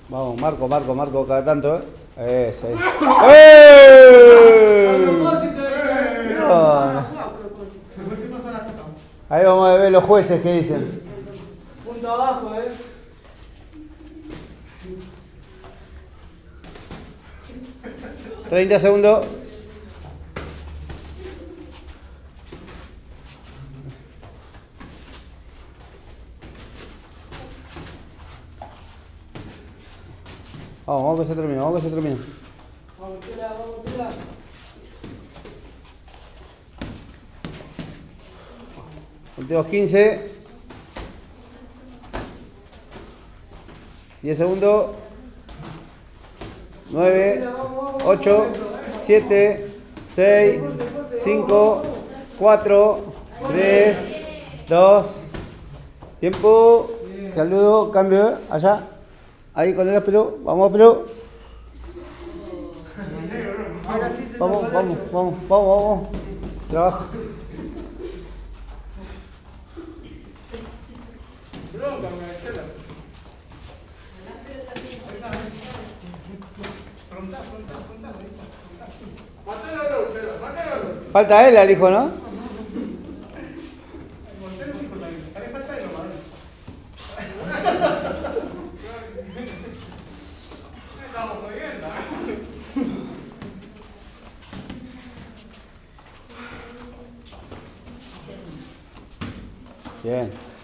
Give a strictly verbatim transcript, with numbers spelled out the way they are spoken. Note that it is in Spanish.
Vamos, Marco, Marco, Marco, cada tanto, ¿eh? Ese. ¡Eh! No. Ahí vamos a ver los jueces qué dicen. Punto abajo, eh. treinta segundos. Vamos, vamos que se termina, vamos que se termina. Vamos, tela, vamos, tela. Últimos quince. diez segundos. nueve, ocho, siete, seis, cinco, cuatro, tres, dos. Tiempo. Saludo, cambio, allá. Ahí con el pelo. Vamos, pelo. Vamos, vamos, vamos, vamos, vamos. Trabajo. Falta él al hijo, ¿no? Bien.